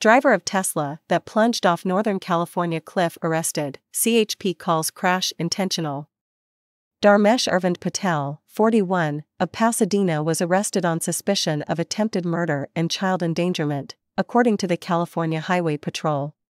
Driver of Tesla that plunged off Northern California cliff arrested, CHP calls crash intentional. Dharmesh Arvind Patel, 41, of Pasadena was arrested on suspicion of attempted murder and child endangerment, according to the California Highway Patrol.